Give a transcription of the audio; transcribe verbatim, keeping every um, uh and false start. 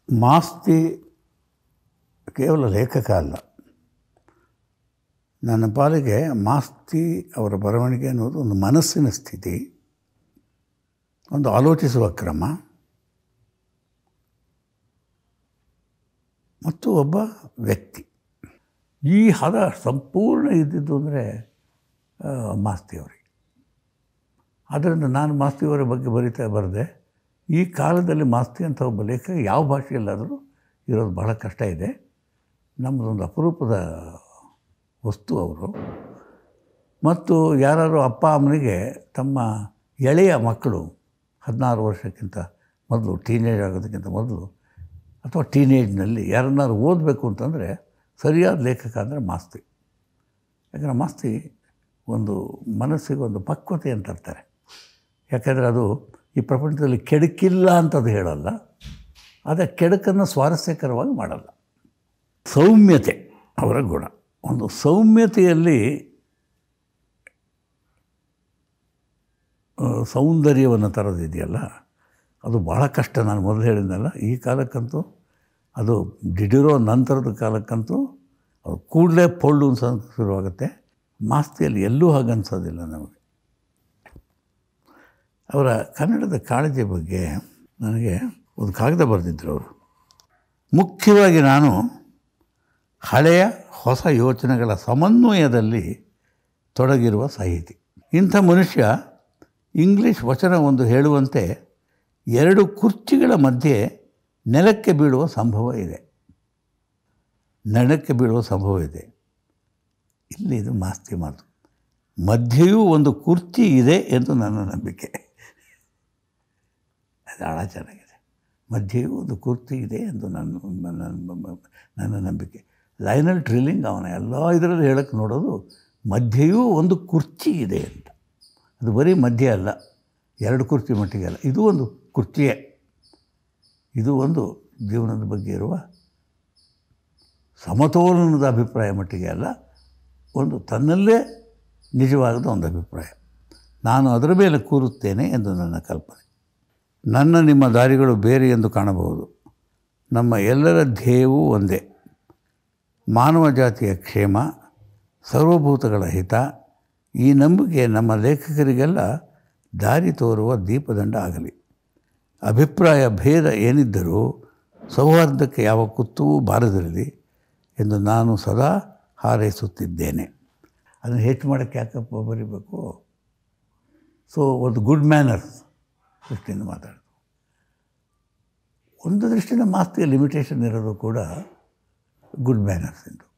ಮಾಸ್ತಿ ಕೇವಲ ಲೇಖಕ ಅಲ್ಲ. ನನ್ನ ಪಾಲಿಗೆ ಮಾಸ್ತಿ ಅವರ ಬರವಣಿಗೆ ಅನ್ನೋದು ಒಂದು ಮನಸ್ಸಿನ ಸ್ಥಿತಿ, ಒಂದು ಆಲೋಚಿಸುವ ಕ್ರಮ ಮತ್ತು ಒಬ್ಬ ವ್ಯಕ್ತಿ. ಈ ಹದ ಸಂಪೂರ್ಣ ಇದ್ದಿದ್ದು ಅಂದರೆ ಮಾಸ್ತಿಯವರಿಗೆ. ಆದ್ದರಿಂದ ನಾನು ಮಾಸ್ತಿಯವರ ಬಗ್ಗೆ ಬರಿತಾ ಬರೆದೆ. ಈ ಕಾಲದಲ್ಲಿ ಮಾಸ್ತಿ ಅಂತ ಒಬ್ಬ ಲೇಖಕ ಯಾವ ಭಾಷೆಯಲ್ಲಾದರೂ ಇರೋದು ಬಹಳ ಕಷ್ಟ ಇದೆ. ನಮ್ಮದೊಂದು ಅಪರೂಪದ ವಸ್ತು ಅವರು. ಮತ್ತು ಯಾರು ಅಪ್ಪ ಅಮ್ಮನಿಗೆ ತಮ್ಮ ಎಳೆಯ ಮಕ್ಕಳು ಹದಿನಾರು ವರ್ಷಕ್ಕಿಂತ ಮೊದಲು, ಟೀನೇಜ್ ಆಗೋದಕ್ಕಿಂತ ಮೊದಲು ಅಥವಾ ಟೀನೇಜ್ನಲ್ಲಿ ಯಾರನ್ನಾರು ಓದಬೇಕು ಅಂತಂದರೆ ಸರಿಯಾದ ಲೇಖಕ ಅಂದರೆ ಮಾಸ್ತಿ. ಯಾಕಂದರೆ ಮಾಸ್ತಿ ಒಂದು ಮನಸ್ಸಿಗೆ ಒಂದು ಪಕ್ವತೆ ಅಂತ ಇರ್ತಾರೆ. ಯಾಕೆಂದರೆ ಅದು ಈ ಪ್ರಪಂಚದಲ್ಲಿ ಕೆಡುಕಿಲ್ಲ ಅಂತದು ಹೇಳಲ್ಲ, ಆದರೆ ಕೆಡುಕನ್ನು ಸ್ವಾರಸ್ಯಕರವಾಗಿ ಮಾಡಲ್ಲ. ಸೌಮ್ಯತೆ ಅವರ ಗುಣ. ಒಂದು ಸೌಮ್ಯತೆಯಲ್ಲಿ ಸೌಂದರ್ಯವನ್ನು ತರೋದಿದೆಯಲ್ಲ, ಅದು ಭಾಳ ಕಷ್ಟ. ನಾನು ಮೊದಲು ಹೇಳಿದ್ನಲ್ಲ, ಈ ಕಾಲಕ್ಕಂತೂ ಅದು ಡಿಡಿರೋ ನಂತರದ ಕಾಲಕ್ಕಂತೂ ಅದು ಕೂಡಲೇ ಪೊಳ್ಳು ಅನ್ಸೋಕ್ಕೆ ಶುರುವಾಗುತ್ತೆ. ಮಾಸ್ತಿಯಲ್ಲಿ ಎಲ್ಲೂ ಹಾಗೆ ಅನ್ಸೋದಿಲ್ಲ ನಮಗೆ. ಅವರ ಕನ್ನಡದ ಕಾಳಜಿ ಬಗ್ಗೆ ನನಗೆ ಒಂದು ಕಾಗದ ಬರೆದಿದ್ದರು ಅವರು. ಮುಖ್ಯವಾಗಿ ನಾನು ಹಳೆಯ ಹೊಸ ಯೋಚನೆಗಳ ಸಮನ್ವಯದಲ್ಲಿ ತೊಡಗಿರುವ ಸಾಹಿತಿ. ಇಂಥ ಮನುಷ್ಯ ಇಂಗ್ಲೀಷ್ ವಚನ ಒಂದು ಹೇಳುವಂತೆ ಎರಡು ಕುರ್ಚಿಗಳ ಮಧ್ಯೆ ನೆಲಕ್ಕೆ ಬೀಳುವ ಸಂಭವ ಇದೆ ನೆಲಕ್ಕೆ ಬೀಳುವ ಸಂಭವ ಇದೆ ಇಲ್ಲಿ ಇದು ಮಾಸ್ತಿ ಮಾತು. ಮಧ್ಯೆಯೂ ಒಂದು ಕುರ್ಚಿ ಇದೆ ಎಂದು ನನ್ನ ನಂಬಿಕೆ. ಅದು ಭಾಳ ಚೆನ್ನಾಗಿದೆ. ಮಧ್ಯೆಯೂ ಒಂದು ಕುರ್ಚಿ ಇದೆ ಎಂದು ನನ್ನ ನನ್ನ ನಂಬಿಕೆ. ಲೈನಲ್ ಟ್ರಿಲ್ಲಿಂಗ್ ಅವನ ಎಲ್ಲ ಇದರಲ್ಲಿ ಹೇಳಕ್ಕೆ ನೋಡೋದು ಮಧ್ಯೆಯೂ ಒಂದು ಕುರ್ಚಿ ಇದೆ ಅಂತ. ಅದು ಬರೀ ಮಧ್ಯೆ ಅಲ್ಲ, ಎರಡು ಕುರ್ಚಿ ಮಟ್ಟಿಗೆ ಅಲ್ಲ, ಇದು ಒಂದು ಕುರ್ಚಿಯೇ. ಇದು ಒಂದು ಜೀವನದ ಬಗ್ಗೆ ಇರುವ ಸಮತೋಲನದ ಅಭಿಪ್ರಾಯ ಮಟ್ಟಿಗೆ ಅಲ್ಲ, ಒಂದು ತನ್ನಲ್ಲೇ ನಿಜವಾದ ಒಂದು ಅಭಿಪ್ರಾಯ. ನಾನು ಅದರ ಮೇಲೆ ಕೂರುತ್ತೇನೆ ಎಂದು ನನ್ನ ಕಲ್ಪನೆ. ನನ್ನ ನಿಮ್ಮ ದಾರಿಗಳು ಬೇರೆ ಎಂದು ಕಾಣಬಹುದು. ನಮ್ಮ ಎಲ್ಲರ ಧ್ಯೇಯವೂ ಒಂದೇ, ಮಾನವ ಜಾತಿಯ ಕ್ಷೇಮ, ಸರ್ವಭೂತಗಳ ಹಿತ. ಈ ನಂಬಿಕೆ ನಮ್ಮ ಲೇಖಕರಿಗೆಲ್ಲ ದಾರಿ ತೋರುವ ದೀಪದಂಡ ಆಗಲಿ. ಅಭಿಪ್ರಾಯ ಭೇದ ಏನಿದ್ದರೂ ಸೌಹಾರ್ದಕ್ಕೆ ಯಾವ ಕುತ್ತೂ ಬಾರದಿರಲಿ ಎಂದು ನಾನು ಸದಾ ಹಾರೈಸುತ್ತಿದ್ದೇನೆ. ಅದನ್ನು ಹೆಚ್ಚು ಮಾಡೋಕ್ಕೆ ಯಾಕಪ್ಪ ಬರೀಬೇಕು? ಸೊ ಒಂದು ಗುಡ್ ಮ್ಯಾನರ್ಸ್ ದೃಷ್ಟಿಯಿಂದ ಮಾತಾಡೋದು. ಒಂದು ದೃಷ್ಟಿಯಿಂದ ಮಾಸ್ತಿಯ ಲಿಮಿಟೇಷನ್ ಇರೋದು ಕೂಡ ಗುಡ್ ಮ್ಯಾನರ್ಸ್ ಎಂದು.